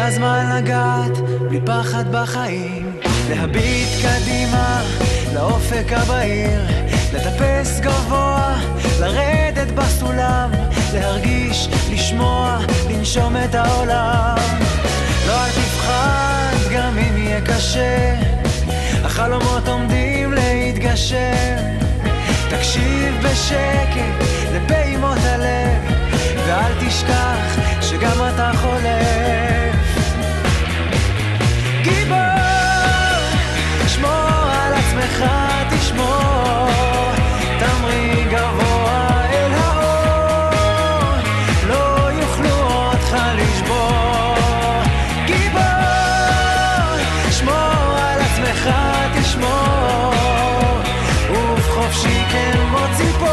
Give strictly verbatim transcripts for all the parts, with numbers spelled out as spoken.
הזמן לגעת בלי פחד בחיים, להביט קדימה לאופק הבהיר, לטפס גבוה, לרדת בסולם, להרגיש, לשמוע, לנשום את העולם. לא אל תפחד גם אם יהיה קשה, החלומות עומדים להתגשם. תקשיב בשקט לפעימות הלב, ואל תשכח שגם אתה חולף. גיבור, תשמור על עצמך, תשמור, תמריא גבוה אל האור, לא יוכלו אותך לשבור. גיבור, תשמור על עצמך, תשמור, ובחופשי כמו ציפור,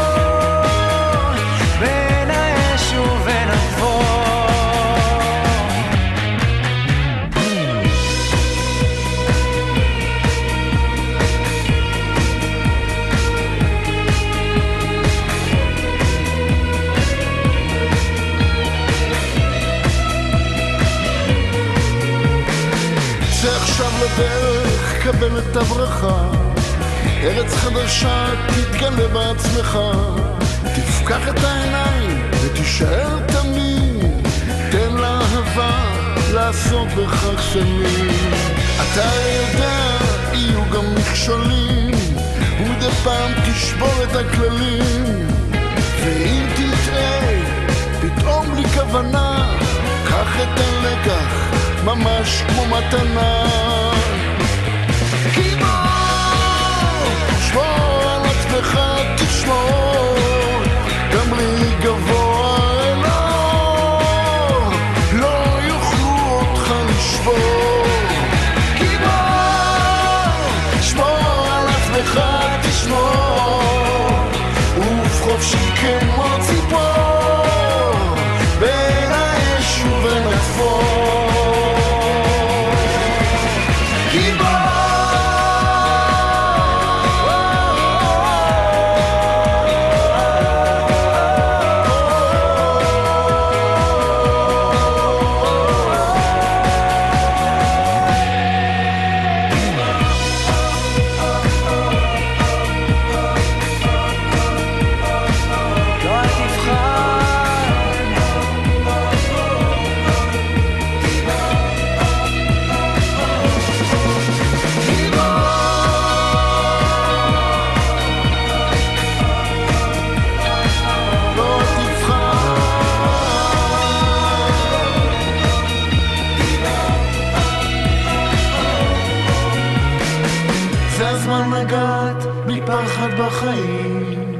בין האש ובין החור. צא עכשיו לדרך, קבל את הברכה, ארץ חדשה תתגלה בעצמך. תפקח את העיניים ותישאר תמיד, תן לאהבה לעשות בכך שנים. אתה יודע, יהיו גם מכשולים, ומדי פעם תשבור את הכללים. ואם תטעה פתאום בלי כוונה, קח את הלקח ממש כמו מתנה. גיבור, תשמור על עצמך, תשמור, תמריא גבוה אל האור, לא יוכלו אותך לשבור. גיבור, תשמור על עצמך, תשמור, ובחופשי כמו ציפור, בין האש ובין החור. גיבור, זה הזמן לגעת בלי פחד בחיים,